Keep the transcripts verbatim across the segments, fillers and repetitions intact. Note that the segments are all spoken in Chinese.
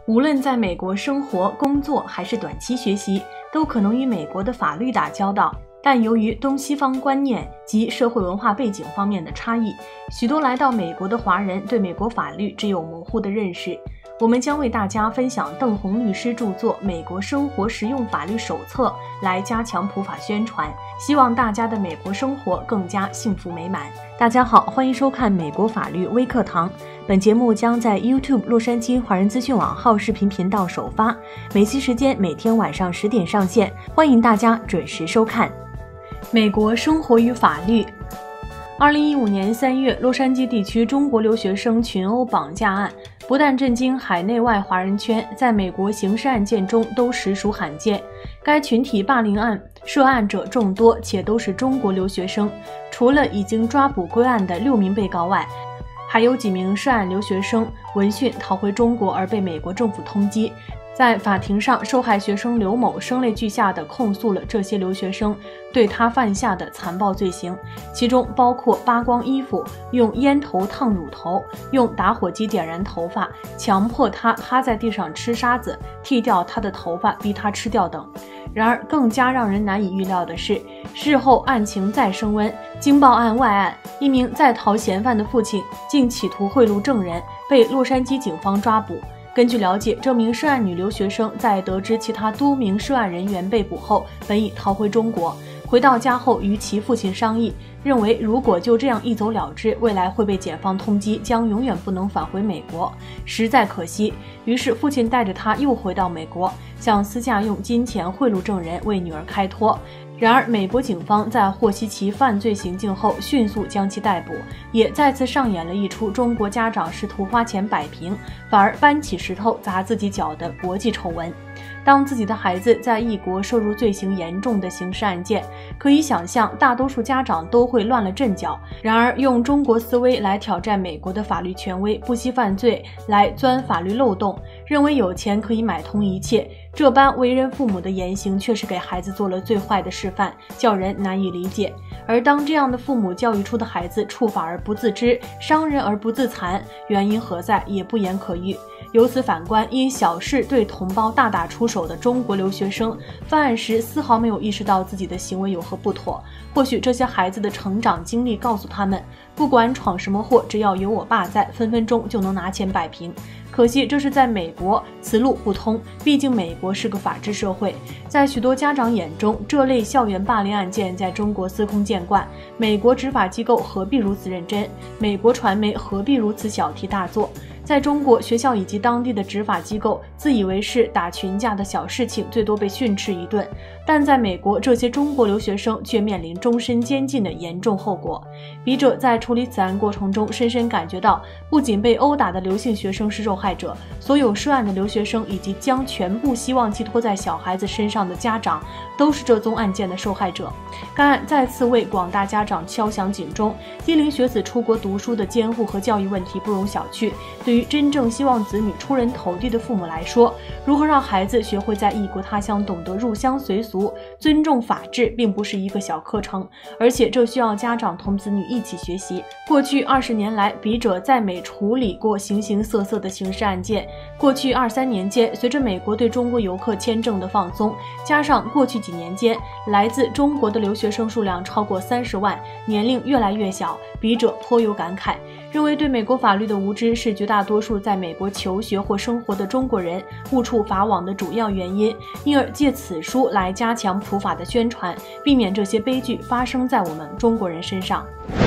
无论在美国生活、工作还是短期学习，都可能与美国的法律打交道。但由于东西方观念及社会文化背景方面的差异，许多来到美国的华人对美国法律只有模糊的认识。我们将为大家分享邓红律师著作《美国生活实用法律手册》，来加强普法宣传，希望大家的美国生活更加幸福美满。大家好，欢迎收看美国法律微课堂。本节目将在 YouTube 洛杉矶华人资讯网号视频频道首发，每期时间每天晚上十点上线，欢迎大家准时收看。美国生活与法律。二零一五年三月，洛杉矶地区中国留学生群殴绑架案不但震惊海内外华人圈，在美国刑事案件中都实属罕见。该群体霸凌案涉案者众多，且都是中国留学生。除了已经抓捕归案的六名被告外，还有几名涉案留学生闻讯逃回中国而被美国政府通缉。在法庭上，受害学生刘某声泪俱下地控诉了这些留学生对他犯下的残暴罪行，其中包括扒光衣服、用烟头烫乳头、用打火机点燃头发、强迫他趴在地上吃沙子、剃掉他的头发、逼他吃掉等。然而，更加让人难以预料的是，事后案情再升温，经报案外案，一名在逃嫌犯的父亲竟企图贿赂证人，被洛杉矶警方抓捕。根据了解，这名涉案女留学生在得知其他多名涉案人员被捕后，本已逃回中国。回到家后，与其父亲商议，认为如果就这样一走了之，未来会被检方通缉，将永远不能返回美国，实在可惜。于是父亲带着她又回到美国，想私下用金钱贿赂证人，为女儿开脱。然而，美国警方在获悉其犯罪行径后，迅速将其逮捕，也再次上演了一出中国家长试图花钱摆平，反而搬起石头砸自己脚的国际丑闻。当自己的孩子在异国涉入罪行严重的刑事案件，可以想象大多数家长都会乱了阵脚。然而，用中国思维来挑战美国的法律权威，不惜犯罪来钻法律漏洞，认为有钱可以买通一切，这般为人父母的言行却是给孩子做了最坏的示范，叫人难以理解。而当这样的父母教育出的孩子触法而不自知，伤人而不自残，原因何在也不言可喻。由此反观，因小事对同胞大打出手的中国留学生，犯案时丝毫没有意识到自己的行为有何不妥。或许这些孩子的成长经历告诉他们，不管闯什么祸，只要有我爸在，分分钟就能拿钱摆平。可惜这是在美国，此路不通，毕竟美国是个法治社会。在许多家长眼中，这类校园霸凌案件在中国司空见惯，美国执法机构何必如此认真？美国传媒何必如此小题大做？在中国，学校以及当地的执法机构自以为是打群架的小事情，最多被训斥一顿，但在美国，这些中国留学生却面临终身监禁的严重后果。笔者在处理此案过程中，深深感觉到，不仅被殴打的刘姓学生是受害者，所有涉案的留学生以及将全部希望寄托在小孩子身上的家长，都是这宗案件的受害者。该案再次为广大家长敲响警钟，低龄学子出国读书的监护和教育问题不容小觑。对于真正希望子女出人头地的父母来说，如何让孩子学会在异国他乡懂得入乡随俗、尊重法治，并不是一个小课程，而且这需要家长同子女一起学习。过去二十年来，笔者在美处理过形形色色的刑事案件。过去二三年间，随着美国对中国游客签证的放松，加上过去几年间来自中国的留学生数量超过三十万，年龄越来越小，笔者颇有感慨，认为对美国法律的无知是绝大多数在美国求学或生活的中国人误触法网的主要原因，因而借此书来加强普法的宣传，避免这些悲剧发生在我们中国人身上。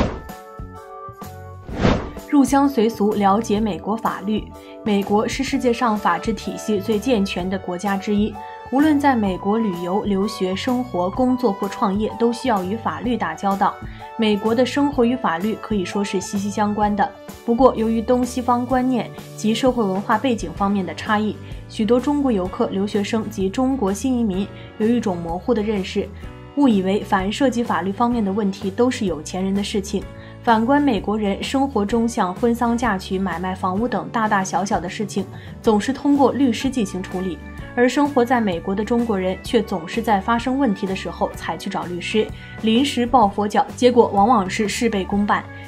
入乡随俗，了解美国法律。美国是世界上法治体系最健全的国家之一，无论在美国旅游、留学、生活、工作或创业，都需要与法律打交道。美国的生活与法律可以说是息息相关的。不过，由于东西方观念及社会文化背景方面的差异，许多中国游客、留学生及中国新移民有一种模糊的认识，误以为凡涉及法律方面的问题都是有钱人的事情。反观美国人，生活中像婚丧嫁娶、买卖房屋等大大小小的事情，总是通过律师进行处理。而生活在美国的中国人却总是在发生问题的时候才去找律师，临时抱佛脚，结果往往是事倍功半。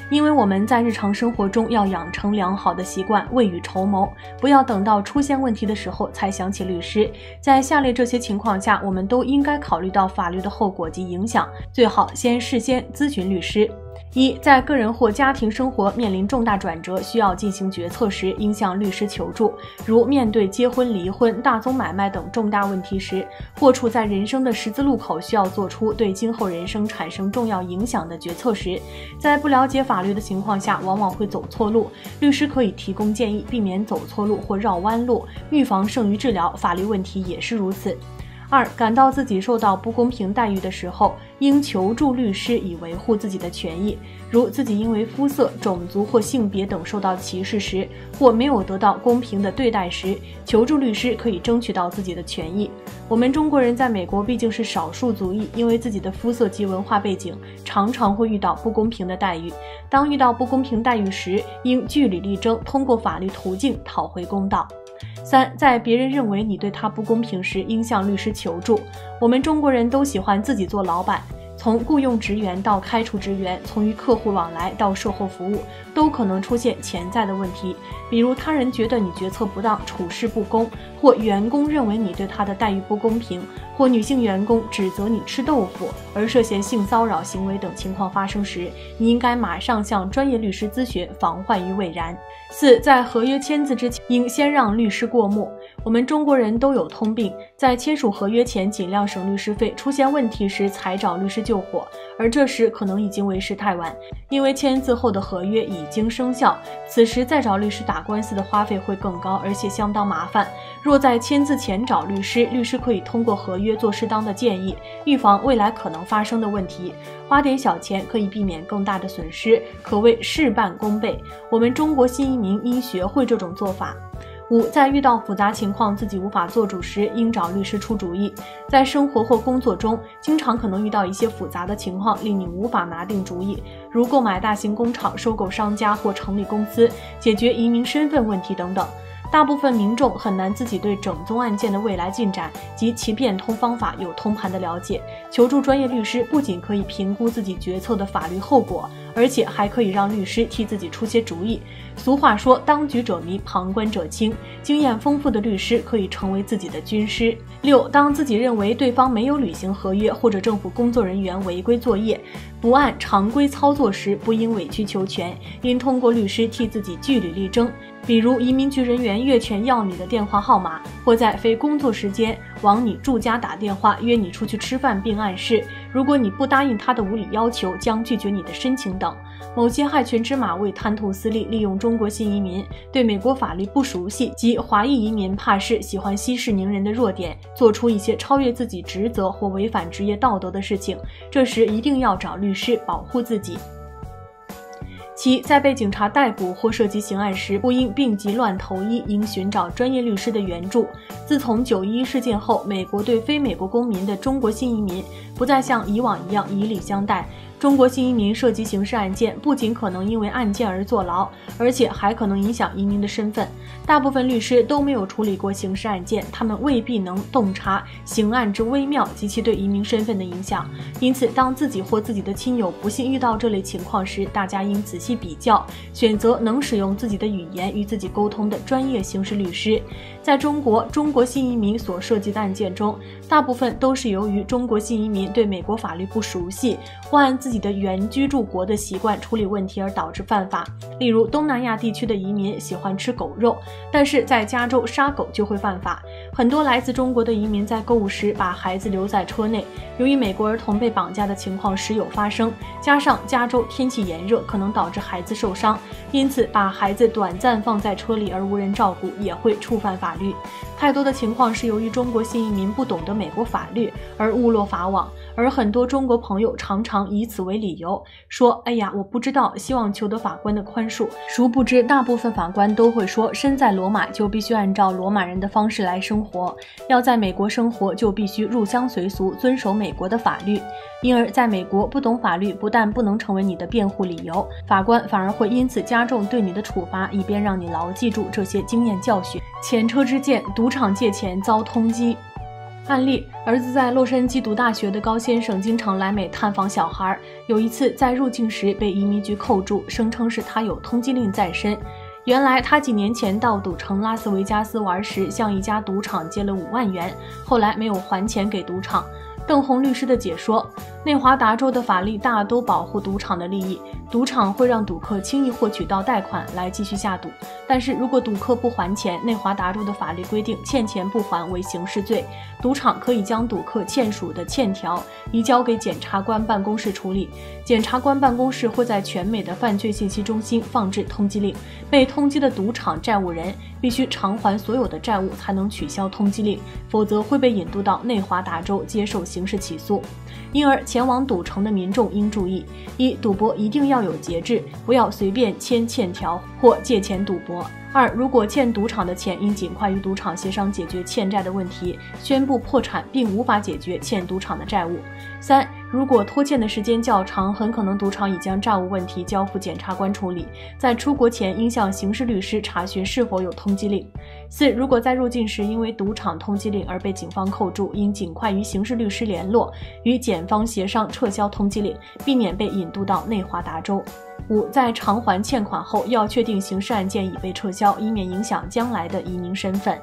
因为我们在日常生活中要养成良好的习惯，未雨绸缪，不要等到出现问题的时候才想起律师。在下列这些情况下，我们都应该考虑到法律的后果及影响，最好先事先咨询律师。一，在个人或家庭生活面临重大转折，需要进行决策时，应向律师求助。如面对结婚、离婚、大宗买卖等重大问题时，或处在人生的十字路口，需要做出对今后人生产生重要影响的决策时，在不了解法律的情况下，往往会走错路。律师可以提供建议，避免走错路或绕弯路，预防胜于治疗，法律问题也是如此。二，感到自己受到不公平待遇的时候，应求助律师以维护自己的权益。如自己因为肤色、种族或性别等受到歧视时，或没有得到公平的对待时，求助律师可以争取到自己的权益。我们中国人在美国毕竟是少数族裔，因为自己的肤色及文化背景，常常会遇到不公平的待遇。当遇到不公平待遇时，应据理力争，通过法律途径讨回公道。三，在别人认为你对他不公平时，应向律师求助。我们中国人都喜欢自己做老板，从雇佣职员到开除职员，从与客户往来到售后服务，都可能出现潜在的问题，比如他人觉得你决策不当、处事不公，或员工认为你对他的待遇不公平，或女性员工指责你吃豆腐而涉嫌性骚扰行为等情况发生时，你应该马上向专业律师咨询，防患于未然。四，在合约签字之前，应先让律师过目。我们中国人都有通病，在签署合约前尽量省律师费，出现问题时才找律师救火，而这时可能已经为时太晚，因为签字后的合约已经生效，此时再找律师打官司的花费会更高，而且相当麻烦。若在签字前找律师，律师可以通过合约做适当的建议，预防未来可能发生的问题，花点小钱可以避免更大的损失，可谓事半功倍。我们中国新移民应学会这种做法。五，在遇到复杂情况自己无法做主时，应找律师出主意。在生活或工作中，经常可能遇到一些复杂的情况，令你无法拿定主意，如购买大型工厂、收购商家或成立公司、解决移民身份问题等等。大部分民众很难自己对整宗案件的未来进展及其变通方法有通盘的了解。求助专业律师不仅可以评估自己决策的法律后果，而且还可以让律师替自己出些主意。俗话说，当局者迷，旁观者清，经验丰富的律师可以成为自己的军师。六，当自己认为对方没有履行合约，或者政府工作人员违规作业，不按常规操作时，不应委曲求全，应通过律师替自己据理力争。比如移民局人员越权要你的电话号码，或在非工作时间往你住家打电话约你出去吃饭，并暗示如果你不答应他的无理要求，将拒绝你的申请等。某些害群之马为贪图私利，利用中国新移民对美国法律不熟悉及华裔移民怕事、喜欢息事宁人的弱点，做出一些超越自己职责或违反职业道德的事情，这时一定要找律师保护自己。七，在被警察逮捕或涉及刑案时，不应病急乱投医，应寻找专业律师的援助。自从九一一事件后，美国对非美国公民的中国新移民不再像以往一样以礼相待。中国新移民涉及刑事案件，不仅可能因为案件而坐牢，而且还可能影响移民的身份。大部分律师都没有处理过刑事案件，他们未必能洞察刑案之微妙及其对移民身份的影响。因此，当自己或自己的亲友不幸遇到这类情况时，大家应仔细比较，选择能使用自己的语言与自己沟通的专业刑事律师。在中国，中国新移民所涉及的案件中，大部分都是由于中国新移民对美国法律不熟悉，或按自己的原居住国的习惯处理问题而导致犯法。例如，东南亚地区的移民喜欢吃狗肉，但是在加州杀狗就会犯法。很多来自中国的移民在购物时把孩子留在车内，由于美国儿童被绑架的情况时有发生，加上加州天气炎热，可能导致孩子受伤，因此把孩子短暂放在车里而无人照顾也会触犯法律。太多的情况是由于中国新移民不懂得美国法律而误落法网，而很多中国朋友常常以此为理由说，哎呀，我不知道，希望求得法官的宽恕。殊不知大部分法官都会说，身在罗马就必须按照罗马人的方式来生活，要在美国生活就必须入乡随俗，遵守美国的法律。因而在美国不懂法律不但不能成为你的辩护理由，法官反而会因此加重对你的处罚，以便让你牢记住这些经验教训。前车之鉴，赌场借钱遭通缉。 案例：儿子在洛杉矶读大学的高先生经常来美探访小孩，有一次在入境时被移民局扣住，声称是他有通缉令在身。原来他几年前到赌城拉斯维加斯玩时，向一家赌场借了五万元，后来没有还钱给赌场。邓红律师的解说：内华达州的法律大都保护赌场的利益，赌场会让赌客轻易获取到贷款来继续下赌，但是如果赌客不还钱，内华达州的法律规定欠钱不还为刑事罪，赌场可以将赌客欠属的欠条移交给检察官办公室处理，检察官办公室会在全美的犯罪信息中心放置通缉令，被通缉的赌场债务人必须偿还所有的债务才能取消通缉令，否则会被引渡到内华达州接受刑事起诉。因而前往赌城的民众应注意：一、赌博一定要有节制，不要随便签欠条或借钱赌博；二、如果欠赌场的钱，应尽快与赌场协商解决欠债的问题，宣布破产并无法解决欠赌场的债务；三、如果拖欠的时间较长，很可能赌场已将债务问题交付检察官处理，在出国前应向刑事律师查询是否有通缉令；四、如果在入境时因为赌场通缉令而被警方扣住，应尽快与刑事律师联络，与检方协商撤销通缉令，避免被引渡到内华达州。五、在偿还欠款后，要确定刑事案件已被撤销，以免影响将来的移民身份。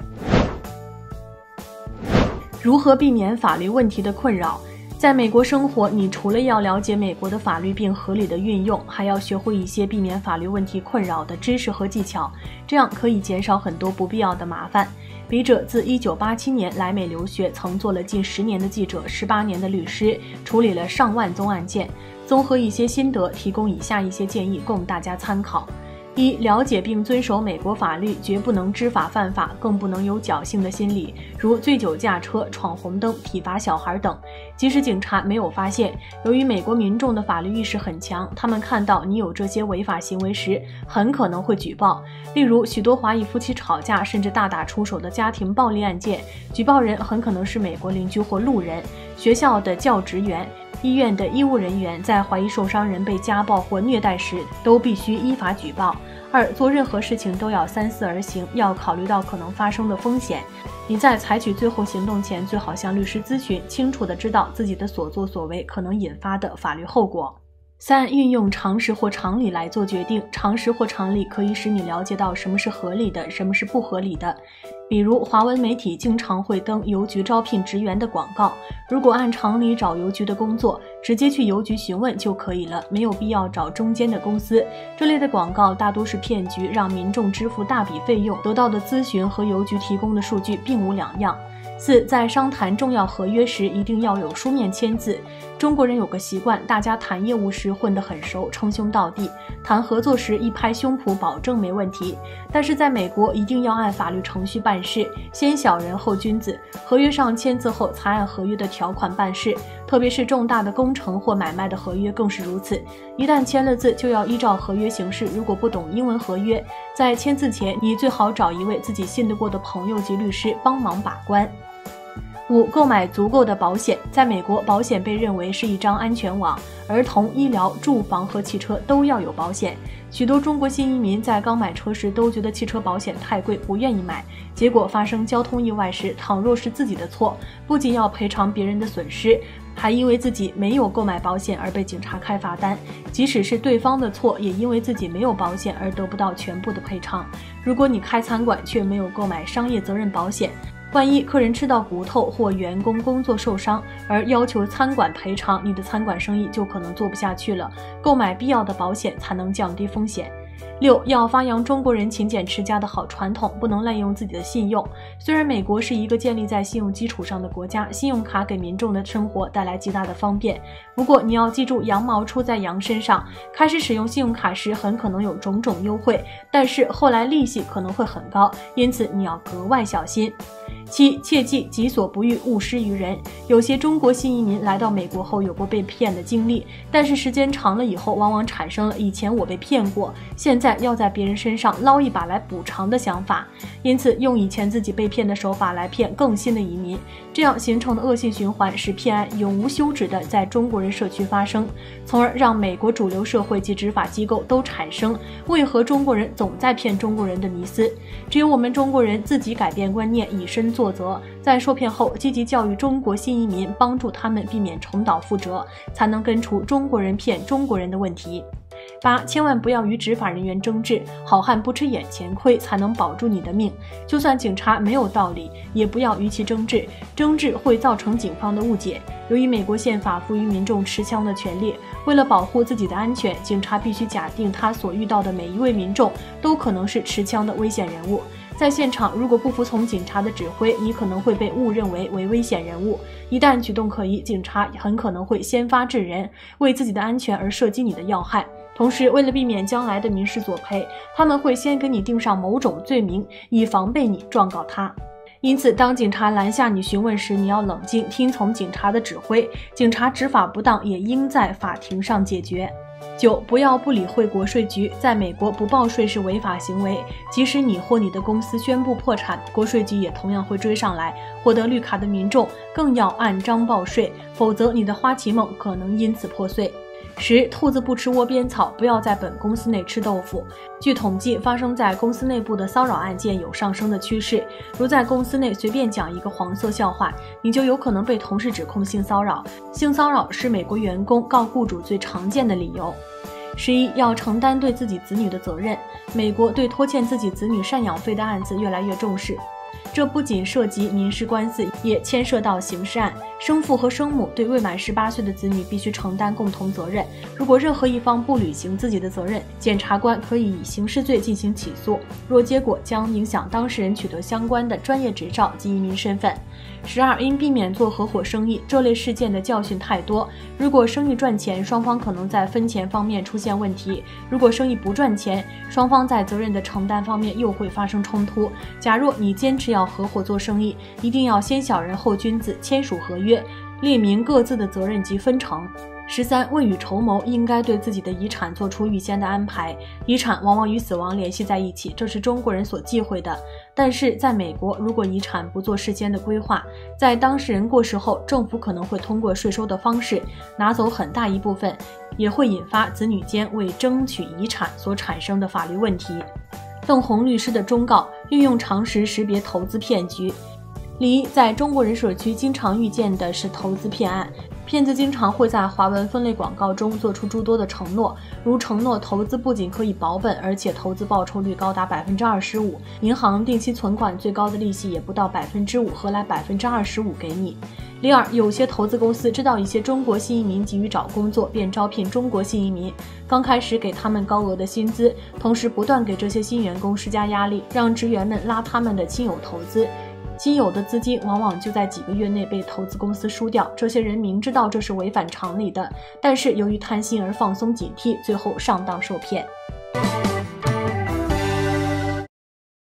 如何避免法律问题的困扰？在美国生活，你除了要了解美国的法律并合理的运用，还要学会一些避免法律问题困扰的知识和技巧，这样可以减少很多不必要的麻烦。笔者自一九八七年来美留学，曾做了近十年的记者，十八年的律师，处理了上万宗案件。综合一些心得，提供以下一些建议供大家参考。一、了解并遵守美国法律，绝不能知法犯法，更不能有侥幸的心理，如醉酒驾车、闯红灯、体罚小孩等。即使警察没有发现，由于美国民众的法律意识很强，他们看到你有这些违法行为时，很可能会举报。例如，许多华裔夫妻吵架甚至大打出手的家庭暴力案件，举报人很可能是美国邻居或路人。学校的教职员、医院的医务人员在怀疑受伤人被家暴或虐待时，都必须依法举报。二、做任何事情都要三思而行，要考虑到可能发生的风险。你在采取最后行动前，最好向律师咨询，清楚地知道自己的所作所为可能引发的法律后果。三、运用常识或常理来做决定。常识或常理可以使你了解到什么是合理的，什么是不合理的。比如，华文媒体经常会登邮局招聘职员的广告，如果按常理找邮局的工作，直接去邮局询问就可以了，没有必要找中间的公司。这类的广告大多是骗局，让民众支付大笔费用，得到的咨询和邮局提供的数据并无两样。四、在商谈重要合约时，一定要有书面签字。中国人有个习惯，大家谈业务时混得很熟，称兄道弟，谈合作时一拍胸脯保证没问题。但是在美国，一定要按法律程序办事，先小人后君子，合约上签字后才按合约的条款办事，特别是重大的工程或买卖的合约更是如此。一旦签了字，就要依照合约行事。如果不懂英文合约，在签字前，你最好找一位自己信得过的朋友及律师帮忙把关。五、购买足够的保险。在美国，保险被认为是一张安全网，儿童、医疗、住房和汽车都要有保险。许多中国新移民在刚买车时都觉得汽车保险太贵，不愿意买，结果发生交通意外时，倘若是自己的错，不仅要赔偿别人的损失，还因为自己没有购买保险而被警察开罚单。即使是对方的错，也因为自己没有保险而得不到全部的赔偿。如果你开餐馆却没有购买商业责任保险，万一客人吃到骨头或员工工作受伤而要求餐馆赔偿，你的餐馆生意就可能做不下去了。购买必要的保险才能降低风险。六、要发扬中国人勤俭持家的好传统，不能滥用自己的信用。虽然美国是一个建立在信用基础上的国家，信用卡给民众的生活带来极大的方便，不过你要记住，羊毛出在羊身上。开始使用信用卡时很可能有种种优惠，但是后来利息可能会很高，因此你要格外小心。七、切记己所不欲，勿施于人。有些中国新移民来到美国后有过被骗的经历，但是时间长了以后，往往产生了以前我被骗过，现在要在别人身上捞一把来补偿的想法，因此用以前自己被骗的手法来骗更新的移民，这样形成的恶性循环使骗案永无休止地在中国人社区发生，从而让美国主流社会及执法机构都产生为何中国人总在骗中国人的迷思。只有我们中国人自己改变观念，以身作作则，在受骗后积极教育中国新移民，帮助他们避免重蹈覆辙，才能根除中国人骗中国人的问题。八，千万不要与执法人员争执，好汉不吃眼前亏，才能保住你的命。就算警察没有道理，也不要与其争执，争执会造成警方的误解。由于美国宪法赋予民众持枪的权利，为了保护自己的安全，警察必须假定他所遇到的每一位民众都可能是持枪的危险人物。在现场，如果不服从警察的指挥，你可能会被误认为为危险人物。一旦举动可疑，警察很可能会先发制人，为自己的安全而射击你的要害。同时，为了避免将来的民事索赔，他们会先给你定上某种罪名，以防备你状告他。因此，当警察拦下你询问时，你要冷静，听从警察的指挥。警察执法不当，也应在法庭上解决。九，不要不理会国税局。在美国，不报税是违法行为，即使你或你的公司宣布破产，国税局也同样会追上来。获得绿卡的民众更要按章报税，否则你的花旗梦可能因此破碎。十，兔子不吃窝边草，不要在本公司内吃豆腐。据统计，发生在公司内部的骚扰案件有上升的趋势。如在公司内随便讲一个黄色笑话，你就有可能被同事指控性骚扰。性骚扰是美国员工告雇主最常见的理由。十一，要承担对自己子女的责任。美国对拖欠自己子女赡养费的案子越来越重视。这不仅涉及民事官司，也牵涉到刑事案。生父和生母对未满十八岁的子女必须承担共同责任。如果任何一方不履行自己的责任，检察官可以以刑事罪进行起诉。若结果将影响当事人取得相关的专业执照及移民身份。十二，因避免做合伙生意，这类事件的教训太多。如果生意赚钱，双方可能在分钱方面出现问题；如果生意不赚钱，双方在责任的承担方面又会发生冲突。假若你坚持要合伙做生意，一定要先小人后君子，签署合约，列明各自的责任及分成。十三，未雨绸缪，应该对自己的遗产做出预先的安排。遗产往往与死亡联系在一起，这是中国人所忌讳的。但是在美国，如果遗产不做事先的规划，在当事人过世后，政府可能会通过税收的方式拿走很大一部分，也会引发子女间为争取遗产所产生的法律问题。邓红律师的忠告：运用常识识别投资骗局。第一，在中国人社区经常遇见的是投资骗案。骗子经常会在华文分类广告中做出诸多的承诺，如承诺投资不仅可以保本，而且投资报酬率高达百分之二十五，银行定期存款最高的利息也不到百分之五，何来百分之二十五给你？第二，有些投资公司知道一些中国新移民急于找工作，便招聘中国新移民，刚开始给他们高额的薪资，同时不断给这些新员工施加压力，让职员们拉他们的亲友投资。亲友的资金往往就在几个月内被投资公司输掉，这些人明知道这是违反常理的，但是由于贪心而放松警惕，最后上当受骗。